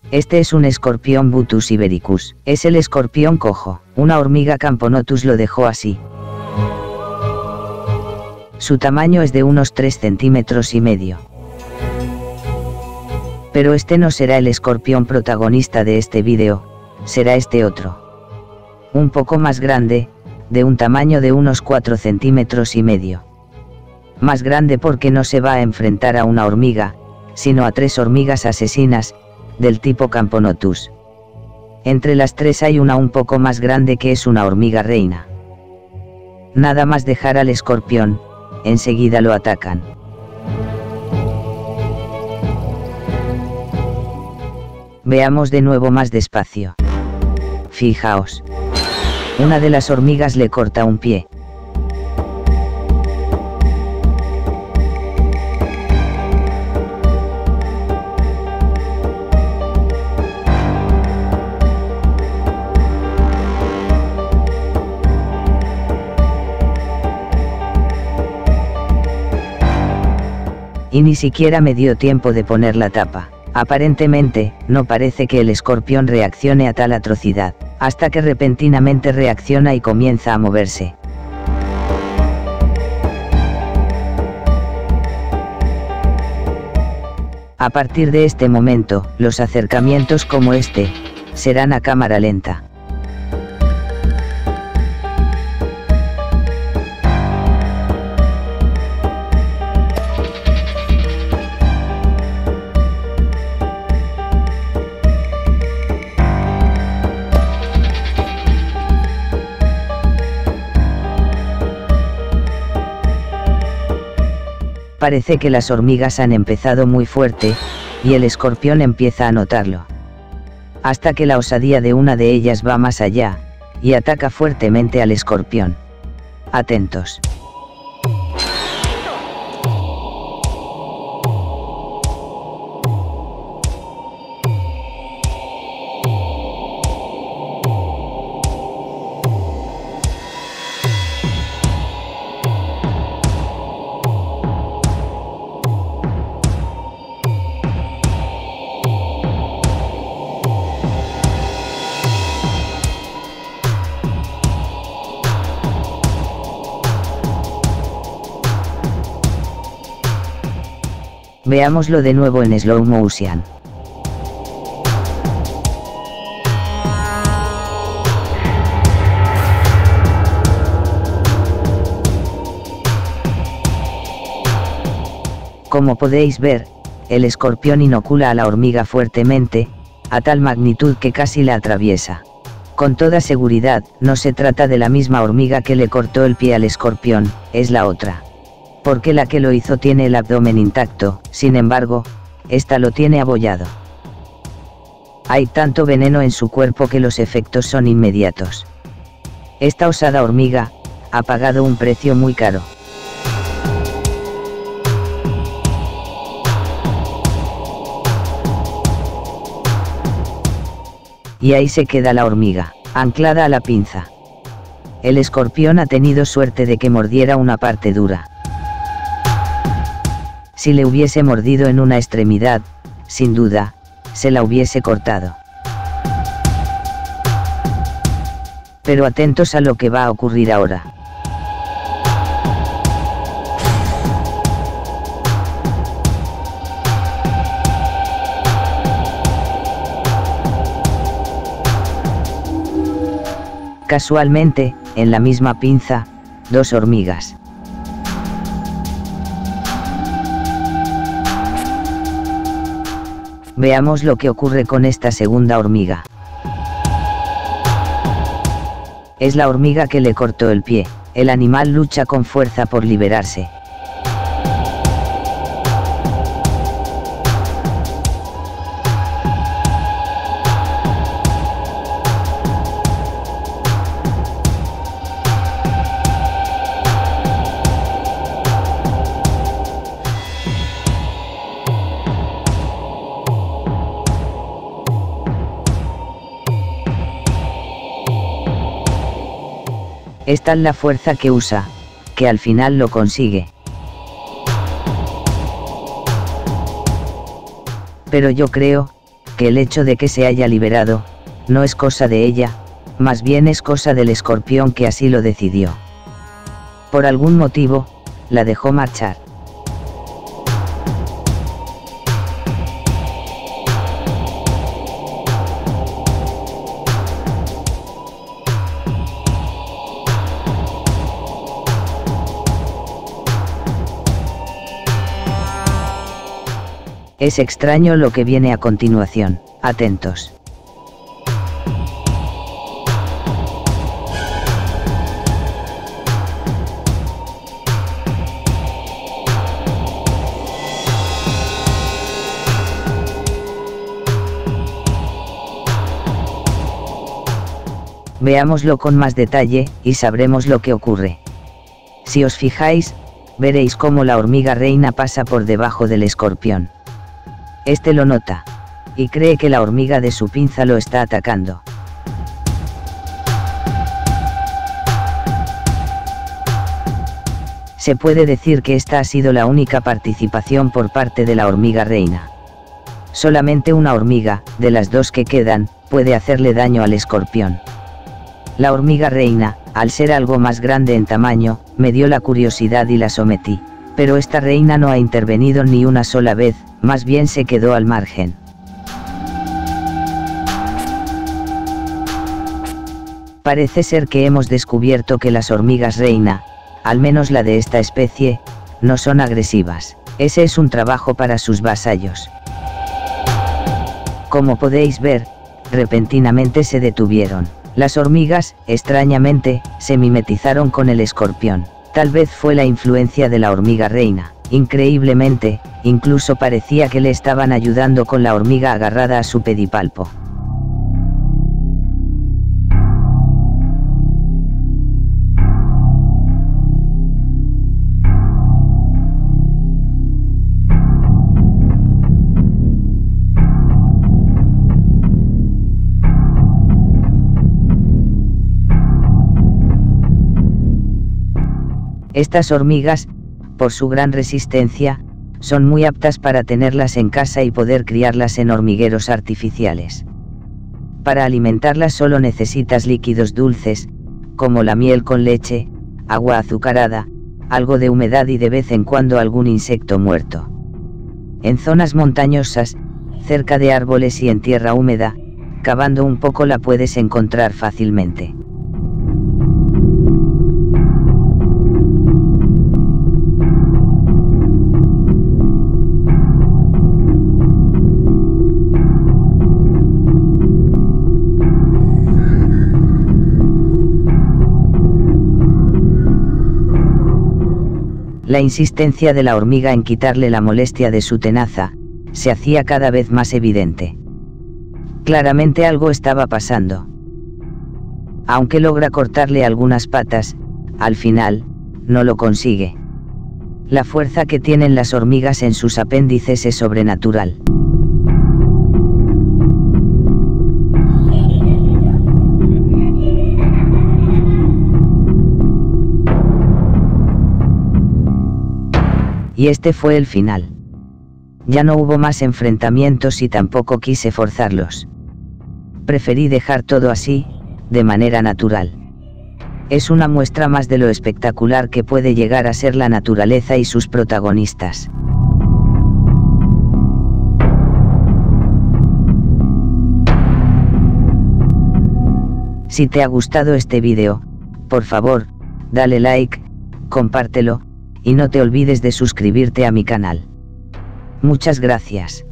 Este es un escorpión Butus ibericus. Es el escorpión cojo. Una hormiga Camponotus lo dejó así. Su tamaño es de unos 3 centímetros y medio. Pero este no será el escorpión protagonista de este vídeo, será este otro. Un poco más grande, de un tamaño de unos 4 centímetros y medio. Más grande porque no se va a enfrentar a una hormiga, sino a 3 hormigas asesinas, del tipo Camponotus. Entre las 3 hay una un poco más grande que es una hormiga reina. Nada más dejar al escorpión, enseguida lo atacan. Veamos de nuevo más despacio. Fijaos. Una de las hormigas le corta un pie. Y ni siquiera me dio tiempo de poner la tapa. Aparentemente, no parece que el escorpión reaccione a tal atrocidad, hasta que repentinamente reacciona y comienza a moverse. A partir de este momento, los acercamientos como este, serán a cámara lenta. Parece que las hormigas han empezado muy fuerte, y el escorpión empieza a notarlo. Hasta que la osadía de una de ellas va más allá, y ataca fuertemente al escorpión. Atentos. Veámoslo de nuevo en slow motion. Como podéis ver, el escorpión inocula a la hormiga fuertemente, a tal magnitud que casi la atraviesa. Con toda seguridad, no se trata de la misma hormiga que le cortó el pie al escorpión, es la otra. Porque la que lo hizo tiene el abdomen intacto, sin embargo, esta lo tiene abollado. Hay tanto veneno en su cuerpo que los efectos son inmediatos. Esta osada hormiga, ha pagado un precio muy caro. Y ahí se queda la hormiga, anclada a la pinza. El escorpión ha tenido suerte de que mordiera una parte dura. Si le hubiese mordido en una extremidad, sin duda, se la hubiese cortado. Pero atentos a lo que va a ocurrir ahora. Casualmente, en la misma pinza, 2 hormigas. Veamos lo que ocurre con esta segunda hormiga. Es la hormiga que le cortó el pie. El animal lucha con fuerza por liberarse. Es tal la fuerza que usa, que al final lo consigue. Pero yo creo, que el hecho de que se haya liberado, no es cosa de ella, más bien es cosa del escorpión que así lo decidió. Por algún motivo, la dejó marchar. Es extraño lo que viene a continuación, atentos. Veámoslo con más detalle, y sabremos lo que ocurre. Si os fijáis, veréis cómo la hormiga reina pasa por debajo del escorpión. Este lo nota, y cree que la hormiga de su pinza lo está atacando. Se puede decir que esta ha sido la única participación por parte de la hormiga reina. Solamente una hormiga, de las dos que quedan, puede hacerle daño al escorpión. La hormiga reina, al ser algo más grande en tamaño, me dio la curiosidad y la sometí. Pero esta reina no ha intervenido ni una sola vez, más bien se quedó al margen. Parece ser que hemos descubierto que las hormigas reina, al menos la de esta especie, no son agresivas. Ese es un trabajo para sus vasallos. Como podéis ver, repentinamente se detuvieron. Las hormigas, extrañamente, se mimetizaron con el escorpión. Tal vez fue la influencia de la hormiga reina. Increíblemente, incluso parecía que le estaban ayudando con la hormiga agarrada a su pedipalpo. Estas hormigas, por su gran resistencia, son muy aptas para tenerlas en casa y poder criarlas en hormigueros artificiales. Para alimentarlas solo necesitas líquidos dulces, como la miel con leche, agua azucarada, algo de humedad y de vez en cuando algún insecto muerto. En zonas montañosas, cerca de árboles y en tierra húmeda, cavando un poco la puedes encontrar fácilmente. La insistencia de la hormiga en quitarle la molestia de su tenaza, se hacía cada vez más evidente. Claramente algo estaba pasando. Aunque logra cortarle algunas patas, al final, no lo consigue. La fuerza que tienen las hormigas en sus apéndices es sobrenatural. Y este fue el final. Ya no hubo más enfrentamientos y tampoco quise forzarlos. Preferí dejar todo así, de manera natural. Es una muestra más de lo espectacular que puede llegar a ser la naturaleza y sus protagonistas. Si te ha gustado este vídeo, por favor, dale like, compártelo, y no te olvides de suscribirte a mi canal. Muchas gracias.